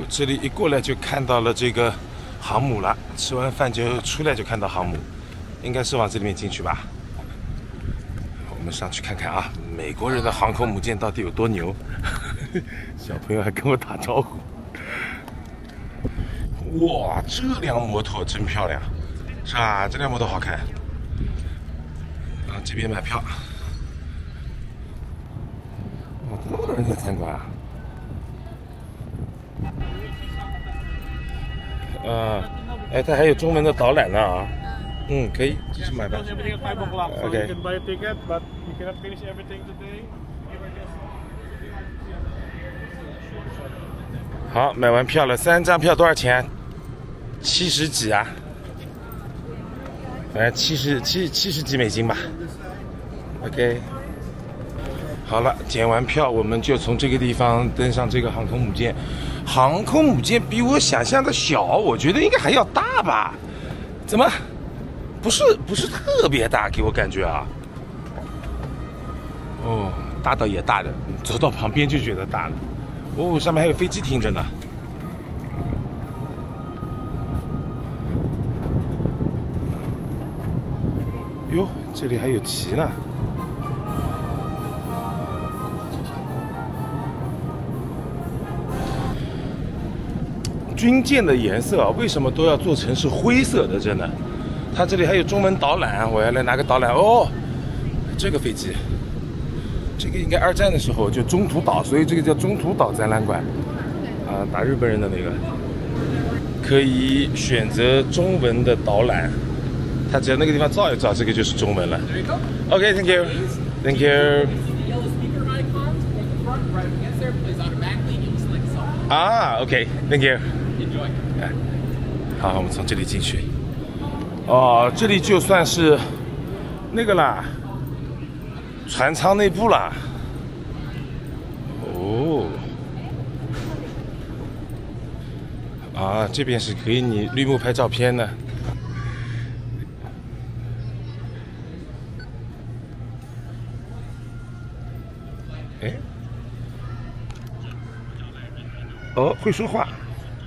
这里一过来就看到了这个航母了，吃完饭就出来就看到航母，应该是往这里面进去吧。我们上去看看啊，美国人的航空母舰到底有多牛？小朋友还跟我打招呼。哇，这辆摩托真漂亮，是吧？这辆摩托好看。啊，这边买票。哇，这么多人在参观啊！哎，它还有中文的导览呢啊。嗯，可以，继续买吧。OK。好，买完票了，3张票多少钱？70几啊？反正70几美金吧。OK。好了，检完票，我们就从这个地方登上这个航空母舰。航空母舰比我想象的小，我觉得应该还要大吧？怎么？不是特别大，给我感觉啊。哦，大倒也大的，走到旁边就觉得大了。哦，上面还有飞机停着呢。哟，这里还有旗呢。军舰的颜色啊，为什么都要做成是灰色的？真的，它这里还有中文导览，我要来拿个导览。哦，这个飞机，这个应该2战的时候就中途岛，所以这个叫中途岛展览馆。啊，打日本人的那个，可以选择中文的导览。它只要那个地方照一照，这个就是中文了。OK，Thank you，Thank you。啊 ，OK，Thank you。好，我们从这里进去。哦，这里就算是那个啦，船舱内部啦。哦，啊，这边是可以你绿幕拍照片的。哎，哦，会说话。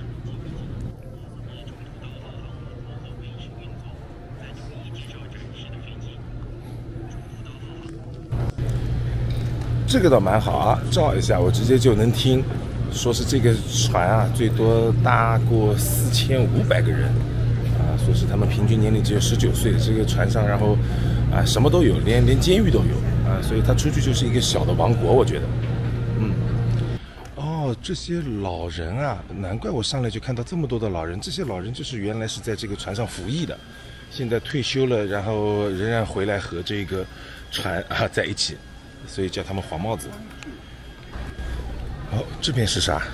这个倒蛮好啊，照一下我直接就能听。说是这个船啊，最多搭过4500个人，啊，说是他们平均年龄只有19岁。这个船上，然后啊什么都有，连监狱都有啊，所以他出去就是一个小的王国，我觉得。嗯，哦，这些老人啊，难怪我上来就看到这么多的老人。这些老人就是原来是在这个船上服役的，现在退休了，然后仍然回来和这个船啊在一起。所以叫他们黄帽子。哦，这边是啥？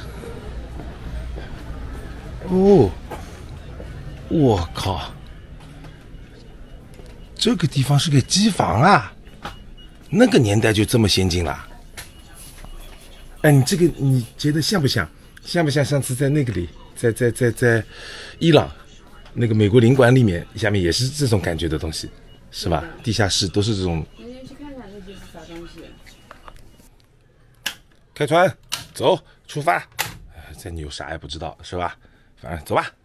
哦，我靠，这个地方是个机房啊！那个年代就这么先进了？哎，你这个你觉得像不像？像不像上次在那个里，在伊朗那个美国领馆里面，下面也是这种感觉的东西，是吧？地下室都是这种。开船，走，出发。这你有啥也不知道是吧？反正走吧。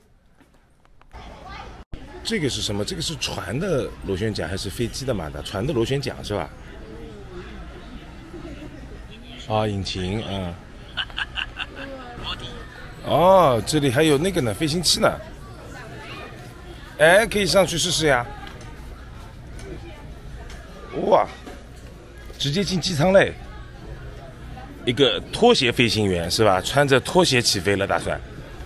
这个是什么？这个是船的螺旋桨还是飞机的马达？船的螺旋桨是吧？啊，引擎，嗯。哦，这里还有那个呢，飞行器呢。哎，可以上去试试呀。哇，直接进机舱嘞。一个拖鞋飞行员是吧？穿着拖鞋起飞了，打算。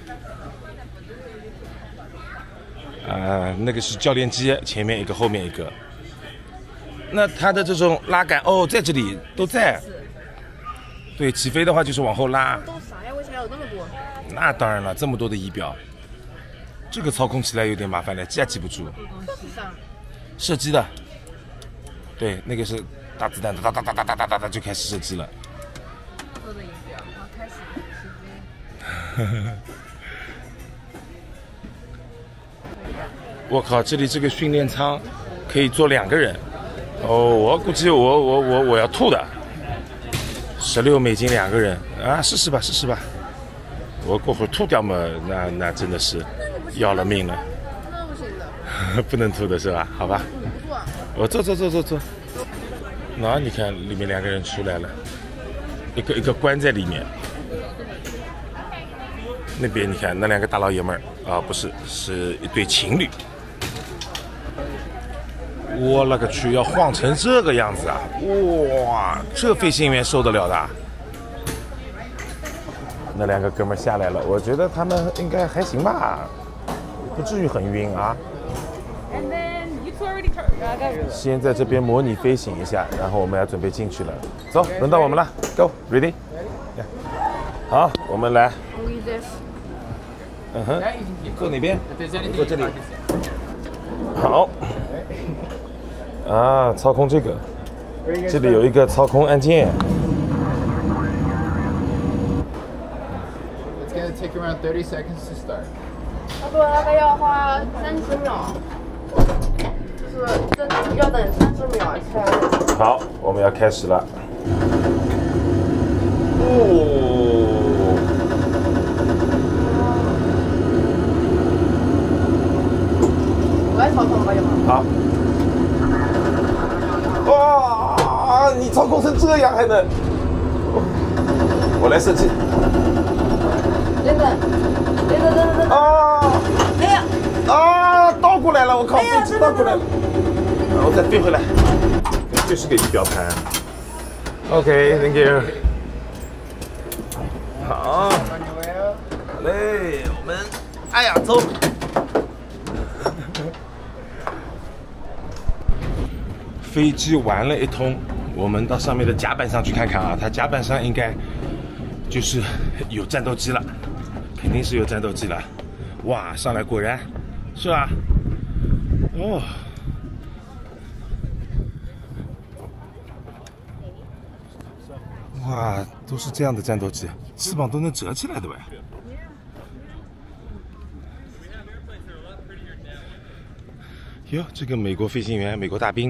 那个是教练机，前面一个，后面一个。那它的这种拉杆，哦，在这里都在。对，起飞的话就是往后拉。 都啥呀？为啥有那么多？ 那当然了，这么多的仪表，这个操控起来有点麻烦了，记也记不住。射击的。对，那个是打子弹，哒哒哒哒哒哒哒就开始射击了。我靠，这里这个训练舱可以坐2个人。哦，我估计我要吐的。16美金2个人啊，试试吧，试试吧。 我过会儿吐掉嘛，那真的是要了命了。 那不行的。 不能吐的是吧？好吧。 不吐啊。 我坐。那你看里面2个人出来了，一个关在里面。那边你看那2个大老爷们儿啊，不是，是一对情侣。我勒个去，要晃成这个样子啊！哇，这飞行员受得了的？那2个哥们儿下来了，我觉得他们应该还行吧，不至于很晕啊。先在这边模拟飞行一下，然后我们要准备进去了。走，轮到我们了 ，Go ready。好，我们来。嗯哼，坐哪边？坐这里。好。啊，操控这个，这里有一个操控按键。 It's gonna take around 30 seconds to start. 差不多大概要花30秒，就是这要等30秒才。 好，我们要开始了。哦。 我来操控吧，要吗？ 好。哇！你操控成这样还能？我来设计。等。啊！ 哎呀！ 啊！倒过来了，我靠！飞机倒过来了。我再飞回来。就是个仪表盘。OK，Thank you。好。好嘞，我们，哎呀，走。飞机玩了一通，我们到上面的甲板上去看看啊，它甲板上应该就是有战斗机了，肯定是有战斗机了。哇，上来果然是吧？哦，哇，都是这样的战斗机，翅膀都能折起来的呗。哟，这个美国飞行员，美国大兵。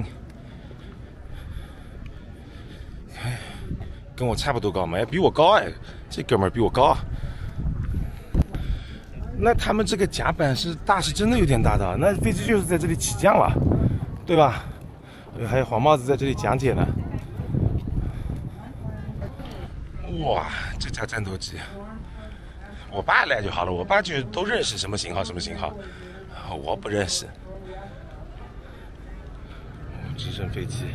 跟我差不多高嘛，比我高哎，这哥们儿比我高。那他们这个甲板是真的有点大的，那飞机就是在这里起降了，对吧？还有黄帽子在这里讲解呢。哇，这架战斗机，我爸来就好了，我爸就都认识什么型号，我不认识。直升飞机。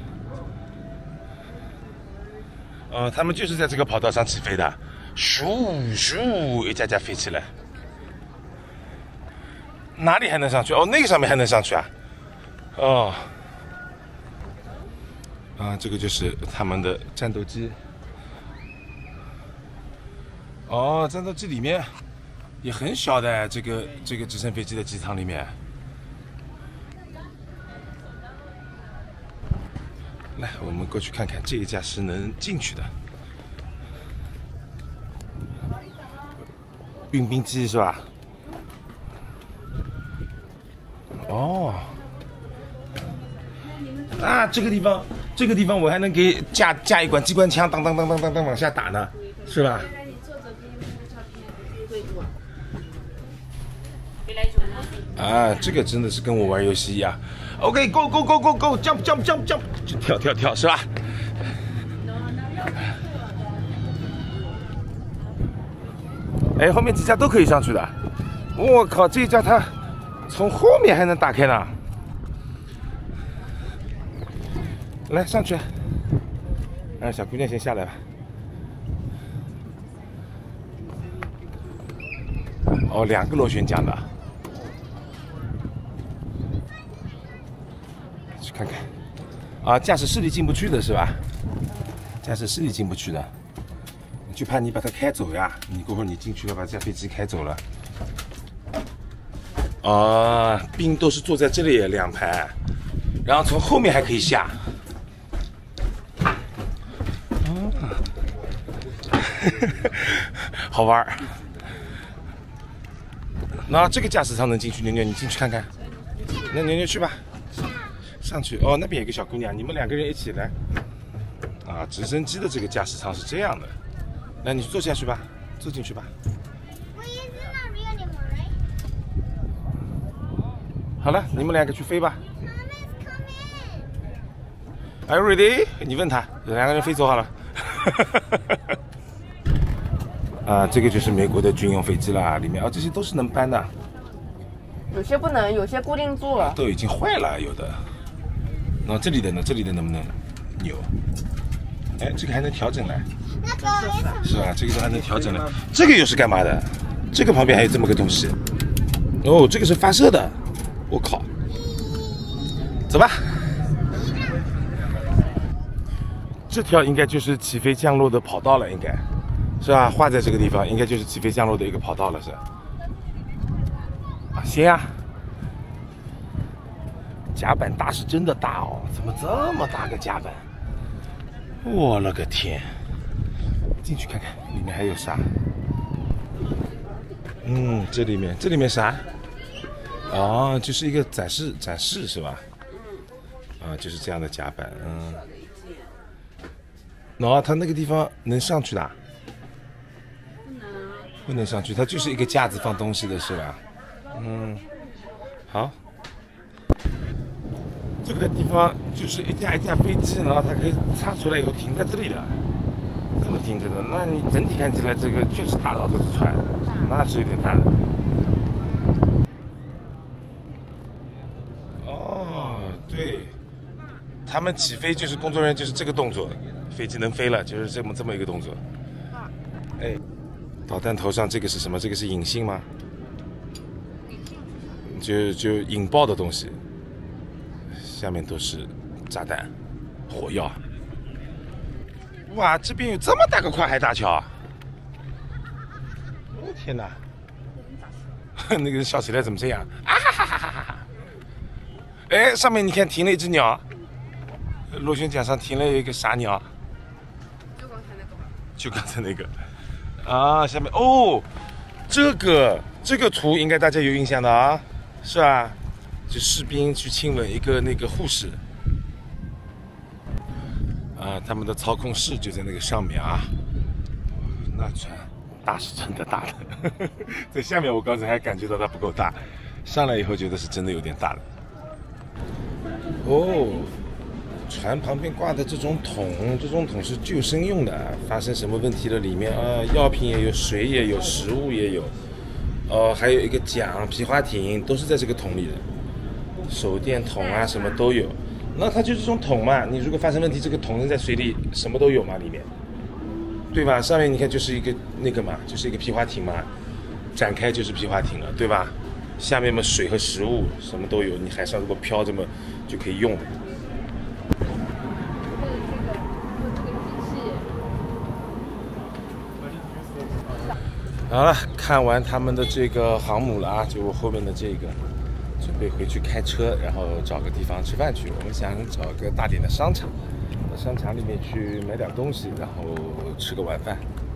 他们就是在这个跑道上起飞的，咻咻，一架架飞起来。哪里还能上去？哦，那个上面还能上去啊？哦，这个就是他们的战斗机。哦，战斗机里面也很小的，这个直升飞机的机舱里面。来，我们过去看看，这一架是能进去的。运兵机是吧？哦，啊，这个地方我还能给架一管机关枪，当往下打呢，是吧？啊，这个真的是跟我玩游戏一样。OK，go go go go go，jump jump jump jump， 就跳是吧？哎，后面几架都可以上去的。我靠，这一架它从后面还能打开呢。来上去，让小姑娘先下来吧。哦，2个螺旋桨的。去看看。啊，驾驶室里进不去的是吧？驾驶室里进不去的。就怕你把它开走呀！你过会儿你进去了，把这架飞机开走了。啊，兵都是坐在这里2排，然后从后面还可以下。好玩儿。那这个驾驶舱能进去，牛牛，你进去看看。那牛牛去吧，上去。哦，那边有个小姑娘，你们2个人一起来。啊，直升机的这个驾驶舱是这样的。那你坐下去吧，坐进去吧。 好了，你们两个去飞吧。Are you ready？ 你问他，两个人飞走好了。啊，这个就是美国的军用飞机啦，里面这些都是能搬的。 有些不能，有些固定住了。 都已经坏了，有的。那这里的呢？这里的能不能扭？哎，这个还能调整来。是吧？这个都还能调整来。这个又是干嘛的？这个旁边还有这么个东西。哦，这个是发射的。我靠！走吧。这条应该就是起飞降落的跑道了，应该是吧？画在这个地方，应该就是起飞降落的一个跑道了，是吧？啊，行啊。甲板大是真的大哦，怎么这么大个甲板？我了个天！进去看看里面还有啥？这里面啥？哦，就是一个展示是吧？啊，就是这样的甲板，它那个地方能上去的？不能上去，它就是一个架子放东西的是吧？好。这个地方就是一架飞机，然后它可以插出来以后停在这里的，这么停着的。那你整体看起来这个确实大到这个船，那是有点大的。哦，对，他们起飞就是工作人员就是这个动作，飞机能飞了就是这么一个动作。哎，导弹头上这个是什么？这个是引信吗？就引爆的东西。下面都是炸弹、火药。哇，这边有这么大个跨海大桥啊！我的天哪！那个人笑起来怎么这样？啊哈哈哈哈哈！哎，上面你看停了一只鸟，螺旋桨上停了一个啥鸟？就刚才那个。啊，下面哦，这个图应该大家有印象的啊，是吧？就士兵去亲吻一个那个护士，啊，他们的操控室就在那个上面啊。那船大是真的大了，在下面我刚才还感觉到它不够大，上来以后觉得是真的有点大了。哦，船旁边挂的这种桶是救生用的，发生什么问题了？里面药品也有，水也有，食物也有，还有一个桨、皮划艇都是在这个桶里的。手电筒啊，什么都有。那它就是这种桶嘛，你如果发生问题，这个桶扔在水里，什么都有嘛，里面，对吧？上面你看就是一个那个嘛，就是一个皮划艇嘛，展开就是皮划艇了，对吧？下面嘛，水和食物什么都有，你海上如果漂着嘛，就可以用的。好了，看完他们的这个航母了啊，就我后面的这个。准备回去开车，然后找个地方吃饭去。我们想找个大点的商场，到商场里面去买点东西，然后吃个晚饭。